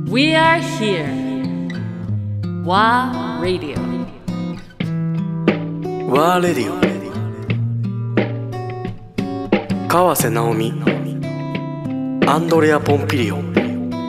We are here. WA Radio. ワーレディオ川瀬直美アンドレア・ポンピリオン。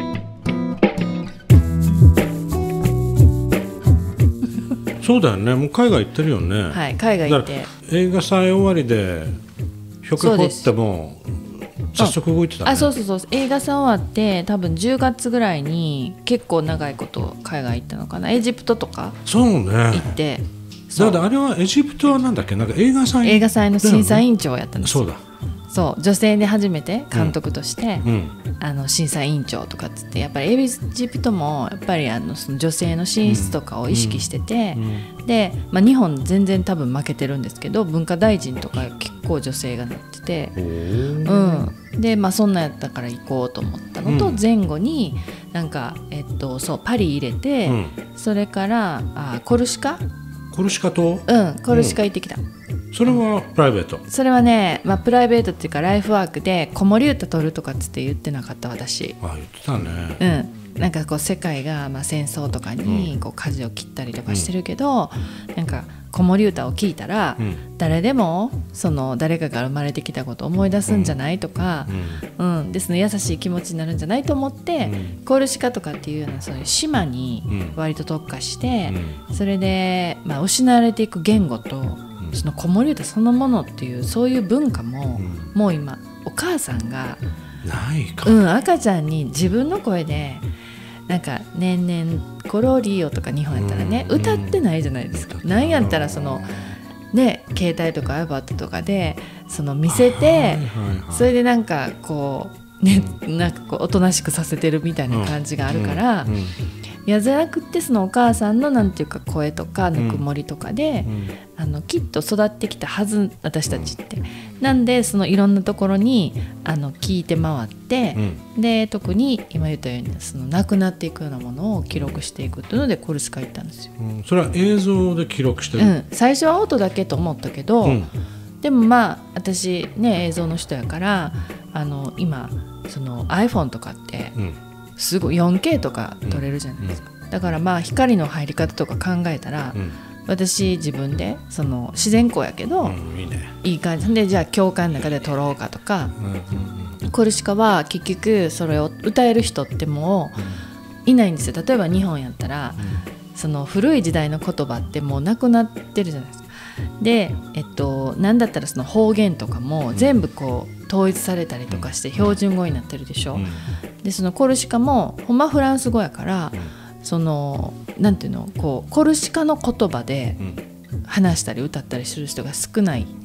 そうだよね、もう海外行ってるよね。 はい、海外行って。 映画祭終わりで曲掘っても早速動いてたね。 そう映画祭終わって多分10月ぐらいに結構長いこと海外行ったのかな。エジプトとか行って。 だからあれはエジプトはなんだっけ、なんか映画祭の審査委員長をやったんですよ。 そうだ。 そう女性で初めて監督として、審査委員長とかっつって、やっぱりエジプトもやっぱりその女性の進出とかを意識してて、で、日本全然多分負けてるんですけど、文化大臣とか結構女性がなってて、でそんなんやったから行こうと思ったのと、前後になんかパリ入れて、それからコルシカ島、 コルシカ行ってきた。 それはプライベート。 それはね、プライベートっていうかライフワークで子守歌取るとかっつって言ってなかった私。 言ってたね。 なんかこう世界が戦争とかにこう舵を切ったりとかしてるけど、なんか子守歌を聞いたら、誰でもその誰かが生まれてきたことを思い出すんじゃないとか、でその優しい気持ちになるんじゃないと思って、コルシカとかっていうようなそういう島に割と特化して、それで、失われていく言語とその子守歌そのものっていうそういう文化も、もう今お母さんがないか、 赤ちゃんに自分の声でなんか年々コロリオとか日本やったらね、歌ってないじゃないですか。なんやったらそのね、携帯とか iPad とかでその見せて、それでなんかこうね、なんかこうおとなしくさせてるみたいな感じがあるから、いやじゃなくってそのお母さんのなんていうか声とかぬくもりとかで、きっと育ってきたはず私たちって、なんでそのいろんなところに聞いて回って、で特に今言ったようにそのなくなっていくようなものを記録していくっていうのでコルシカ行ったんですよ。 それは映像で記録してる、 最初は音だけと思ったけど、でも私ね映像の人やから今その iPhone とかってすごい 4K とか撮れるじゃないですか。だから光の入り方とか考えたら、私自分でその自然光やけど、いい感じでじゃあ教会の中で撮ろうかとか、コルシカは結局それを歌える人ってもういないんですよ。例えば日本やったら、その古い時代の言葉ってもうなくなってるじゃないですか。で、なんだったらその方言とかも全部こう統一されたりとかして標準語になってるでしょ。でそのコルシカもほんまフランス語やから、そのなんていうのこうコルシカの言葉で話したり歌ったりする人が少ないんです。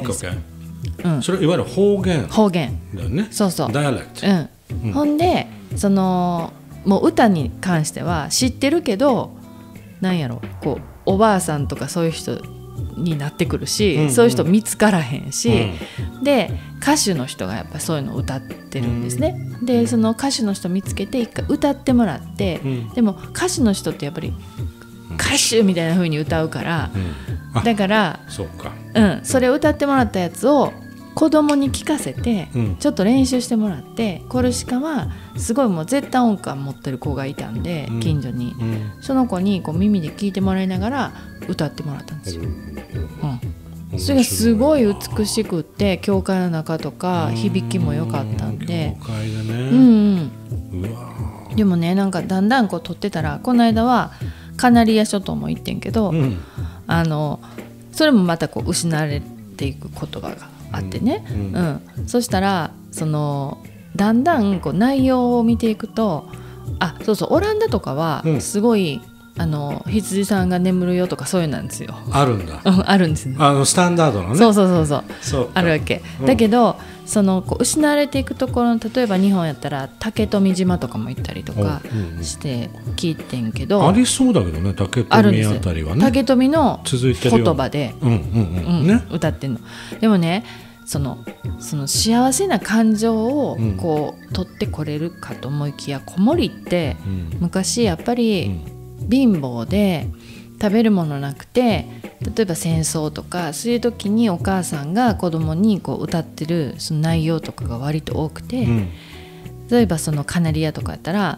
OKOK、それいわゆる方言だよね。 そうダイアレクト、 ほんでそのもう歌に関しては知ってるけど、なんやろこうおばあさんとかそういう人になってくるし、そういう人見つからへんし、で歌手の人がやっぱそういうのを歌ってるんですね。でその歌手の人見つけて一回歌ってもらって、でも歌手の人ってやっぱり歌手みたいな風に歌うから、だからそれを歌ってもらったやつを子供に聞かせて、ちょっと練習してもらって、コルシカはすごいもう絶対音感持ってる子がいたんで、近所に、その子にこう耳で聞いてもらいながら歌ってもらったんですよ。それがすごい美しくって、教会の中とか響きも良かったんで、 教会でね、 でもねなんかだんだんこう撮ってたら、この間はカナリア諸島も行ってんけど、それもまたこう失われていく言葉があってね、そしたらそのだんだんこう内容を見ていくと、オランダとかはすごい、羊さんが眠るよとかそういうなんですよ。 あるんだ。 あるんです。 スタンダードのね。 そうあるわけ、だけどそのこう失われていくところの、例えば日本やったら竹富島とかも行ったりとかして聞いてんけど、 ありそうだけどね、竹富あたりはね、 竹富の言葉で歌ってんの。でもねその幸せな感情をこう取ってこれるかと思いきや、子守って昔やっぱり貧乏で食べるものなくて、例えば戦争とかそういう時にお母さんが子供にこう歌ってるその内容とかが割と多くて、例えばそのカナリアとかやったら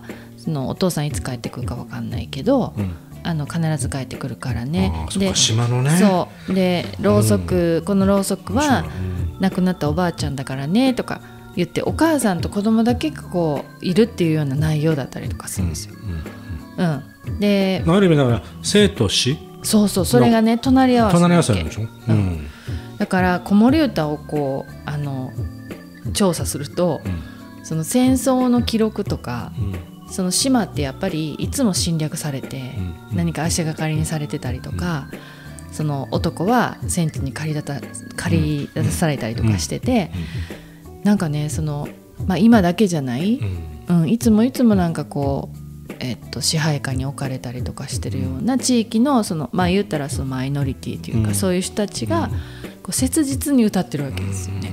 そのお父さんいつ帰ってくるか分かんないけど、必ず帰ってくるからね。 で島のね、 そうでろうそく、このろうそくは亡くなったおばあちゃんだからねとか言って、お母さんと子供だけがこういるっていうような内容だったりとかするんですよ。である意味だから生と死、 そうそれがね隣り合わせなんでしょ。 だから子守歌をこう調査すると、その戦争の記録とか、その島ってやっぱりいつも侵略されて、何か足がかりにされてたりとか、その男は戦地に駆り出されたりとかしてて、なんかねその、今だけじゃない、いつもなんかこう、支配下に置かれたりとかしてるような地域のその、言ったらそのマイノリティというか、そういう人たちがこう切実に歌ってるわけですよね。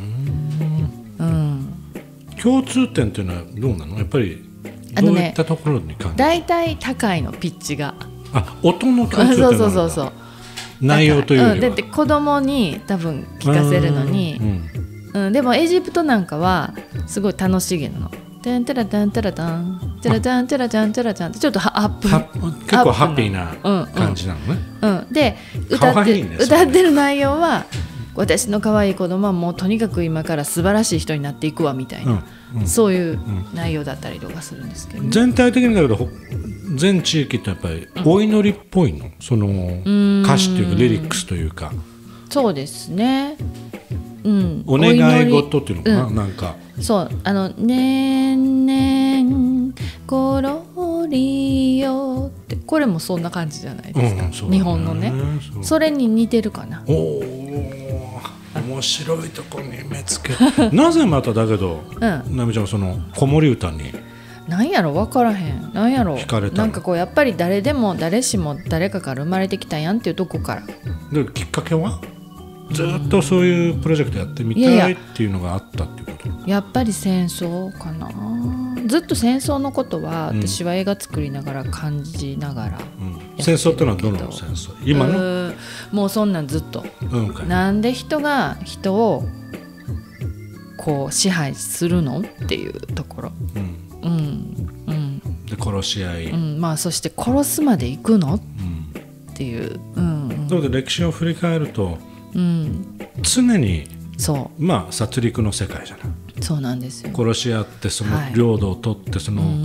共通点っていうのはどうなの？やっぱりどういったところに感じる？ だいたい高いのピッチが。 音の共通点なのか。そう内容というよりは。 だって子供に多分聞かせるのに、でもエジプトなんかはすごい楽しげなの。テンテラタンテラタンテラタンテラタンテラタンってちょっと結構ハッピーな感じなのね。 で歌ってる内容は、私の可愛い子供はもうとにかく今から素晴らしい人になっていくわみたいな、そういう内容だったりとかするんですけど、 全体的にだけど全地域ってやっぱりお祈りっぽいの、その歌詞というかリリックスというか。 そうですね、 お願い事っていうのかな、なんかそうねんねんころりよって、これもそんな感じじゃないですか、日本のね。それに似てるかな。 面白いところに目つけなぜまただけど、なみちゃんその子守歌になんやろ分からへん、なんやろ惹かれたの？ なんかこうやっぱり誰でも誰しも誰かから生まれてきたやんっていうとこから。 できっかけはずっとそういうプロジェクトやってみたいっていうのがあったっていうこと？ やっぱり戦争かな。ずっと戦争のことは私は映画作りながら感じながら、 戦争ってのはどの戦争？今のもうそんなんずっと、なんで人が人をこう支配するのっていうところ、 で殺し合い、 そして殺すまで行くの、っていう、 なので歴史を振り返ると、常に殺戮の世界じゃない。 そうなんですよ。 殺し合ってその領土を取ってその、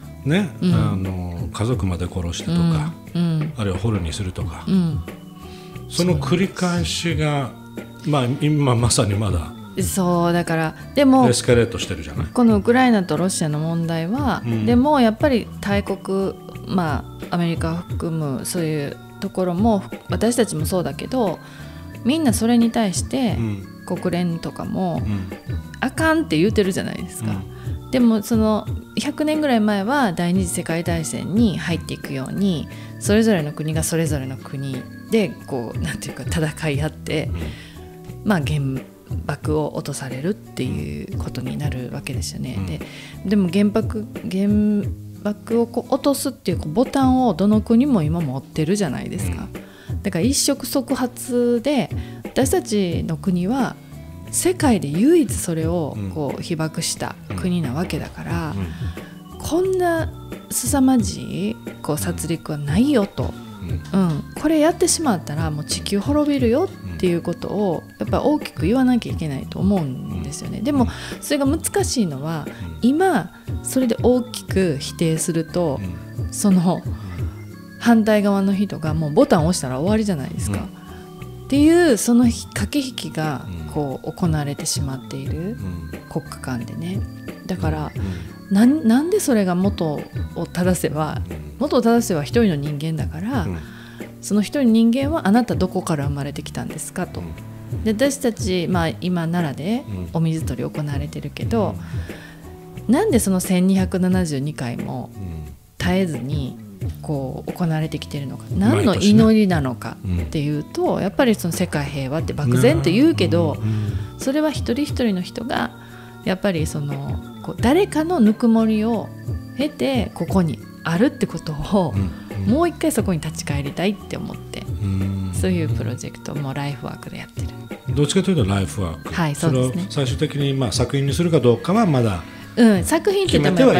家族まで殺してとか、あるいは捕虜にするとか、その繰り返しが、今まさにまだそうだから、でもエスカレートしてるじゃない。 このウクライナとロシアの問題は、でもやっぱり大国、アメリカを含むそういうところも私たちもそうだけど、みんなそれに対して、国連とかも、あかんって言ってるじゃないですか。でもその100年ぐらい前は第二次世界大戦に入っていくように、それぞれの国がそれぞれの国でこうなんていうか戦い合って、原爆を落とされるっていうことになるわけですよね。でも原爆をこう落とすっていうボタンをどの国も今持ってるじゃないですか。だから一触即発で、私たちの国は世界で唯一それをこう被爆した国なわけだから、こんな凄まじいこう殺戮はないよと、これやってしまったらもう地球滅びるよっていうことをやっぱ大きく言わなきゃいけないと思うんですよね。でもそれが難しいのは、今それで大きく否定すると、その反対側の人がもうボタンを押したら終わりじゃないですか、っていうその駆け引きがこう行われてしまっている、国家間でね。だから、なんでそれが元を正せば一人の人間だから、その一人の人間はあなたどこから生まれてきたんですかと。で私たち、今奈良でお水取り行われてるけど、なんでその1272回も絶えずにこう行われてきているのか、何の祈りなのかっていうと、やっぱりその世界平和って漠然と言うけど、それは一人一人の人がやっぱりそのこう誰かのぬくもりを経てここにあるってことを、もう一回そこに立ち返りたいって思って、そういうプロジェクトもライフワークでやってる。 どっちかというとライフワーク、 はい、そうですね。 それを最終的に作品にするかどうかはまだ作品って言ってもやっぱり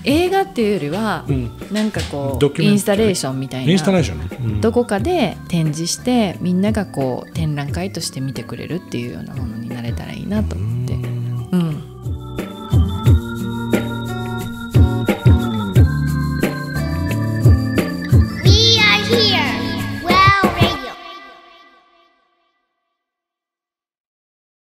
映画っていうよりは、なんかこうインスタレーションみたいな、どこかで展示してみんながこう展覧会として見てくれるっていうようなものになれたらいいなと思って、 We are here